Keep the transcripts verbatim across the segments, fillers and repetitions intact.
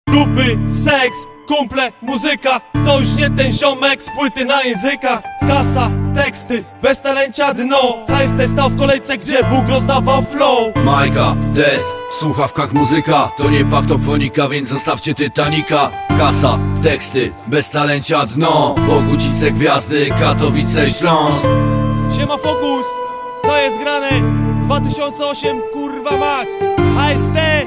Dupy, seks, kumple, muzyka. To już nie ten ziomek z płyty na językach. Kasa, teksty, bez talencia dno. Hajs ten stał w kolejce, gdzie Bóg rozdawał flow. Majka, test, w słuchawkach muzyka. To nie paktofonika, więc zostawcie Titanica. Kasa, teksty, bez talencia dno. Bogucice, gwiazdy, Katowice, Śląsk. Siema Fokus, co jest grane? dwa tysiące osiem, kurwa mać. H S T.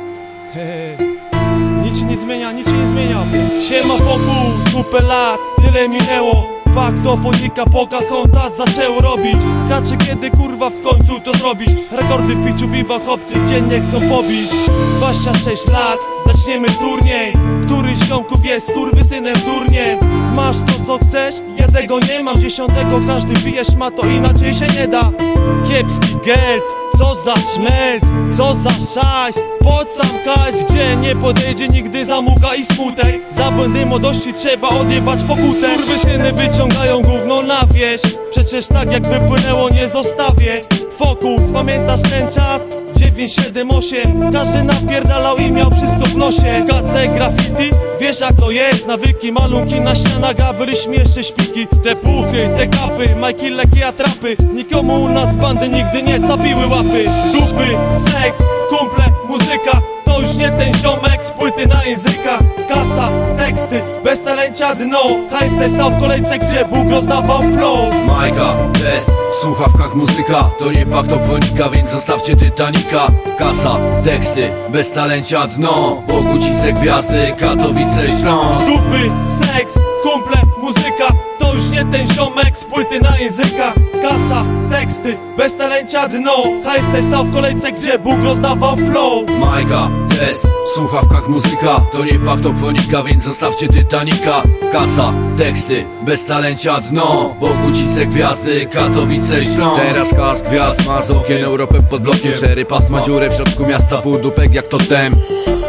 Hehe. Nic się nie zmienia, nic się nie zmienia. Siema Fokus, kupę lat, tyle minęło. Paktofonika, Pocahontas zaczęło robić. Kaczy kiedy kurwa w końcu to zrobić. Rekordy w piciu piwa chłopcy dziennie chcą pobić. Dwadzieścia sześć lat, zaczniemy turniej. Któryś z ziomków jest skurwysynem durniem. Masz to co chcesz? Ja tego nie mam. Dziesiątego każdy bijesz ma, to inaczej się nie da. Kiepski geld, co za szmelc, co za szajs. Pod sam kać, gdzie nie podejdzie nigdy zamuga i smutek. Za błędy młodości trzeba odjebać pokusę. Skurwysyny wyciągają gówno na wieś. Przecież tak jak wypłynęło nie zostawię. Fokus, pamiętasz ten czas? dziewięć siedem osiem. Każdy napierdalał i miał wszystko w nosie. K C graffiti, wiesz jak to jest. Nawyki, malunki na ścianach, a byliśmy jeszcze śpiki. Te puchy, te kapy, majki, lekkie atrapy. Nikomu u nas bandy nigdy nie capiły łapy. Dupy, seks, kumple, muzyka. To już nie ten ziomek z płyty na językach. Kasa, teksty, bez talencia dno. Hajs ten stał w kolejce, gdzie Bóg rozdawał flow. Majka, test, w słuchawkach muzyka. To nie paktofonika, więc zostawcie Titanica. Kasa, teksty, bez talencia dno. Bogucice, gwiazdy, Katowice, Śląsk. Dupy, seks, kumple, muzyka. To już nie ten ziomek z płyty na językach. Kasa, teksty, bez talencia dno. Hajs ten stał w kolejce, gdzie Bóg rozdawał flow. Majka, test, w słuchawkach muzyka. To nie paktofonika, więc zostawcie Titanica. Kasa, teksty, bez talencia dno. Bogucice, gwiazdy, Katowice, Śląsk. Teraz kask gwiazd ma z okien Europę pod blokiem. Cztery pasma dziurę w środku miasta, pół dupek jak totem.